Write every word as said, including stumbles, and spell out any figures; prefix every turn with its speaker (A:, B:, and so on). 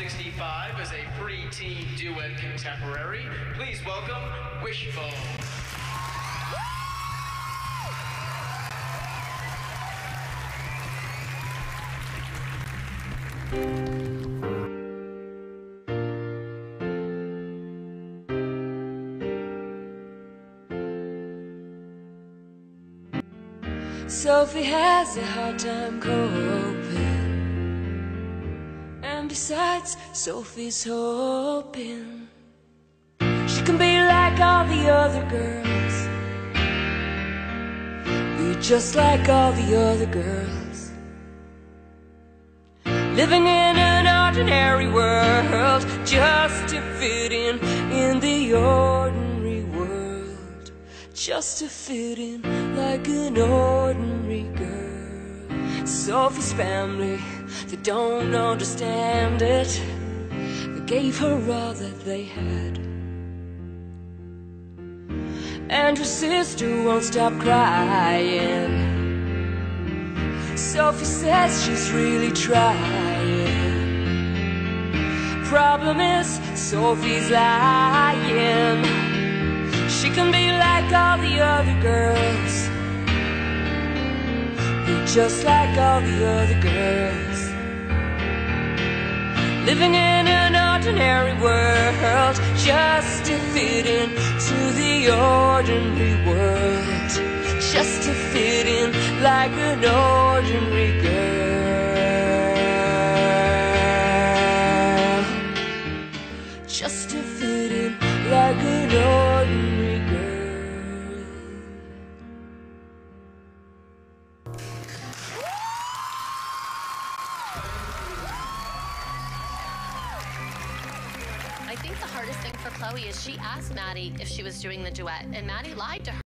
A: sixty-five as a pre-teen duet contemporary. Please welcome Wishbone.
B: Sophie has a hard time coping, and besides, Sophie's hoping she can be like all the other girls, be just like all the other girls, living in an ordinary world, just to fit in in the ordinary world, just to fit in like an ordinary girl. Sophie's family, they don't understand it. They gave her all that they had, and her sister won't stop crying. Sophie says she's really trying. Problem is, Sophie's lying. She can be like all the other girls, be just like all the other girls, living in an ordinary world, just to fit in to the ordinary world, just to fit in like an ordinary girl, just to fit in like an ordinary girl.
C: I think the hardest thing for Chloe is she asked Maddie if she was doing the duet, and Maddie lied to her.